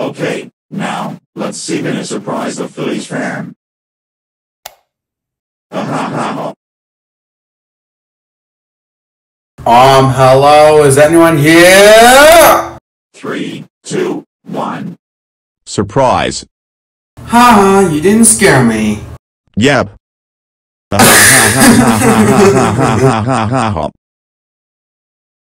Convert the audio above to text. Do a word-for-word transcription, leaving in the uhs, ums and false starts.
Okay, now, let's see gonna surprise the Phillies fan. Ha ha ha. Um, hello, is anyone here? Three, two, one. Surprise. Haha, you didn't scare me. Yep.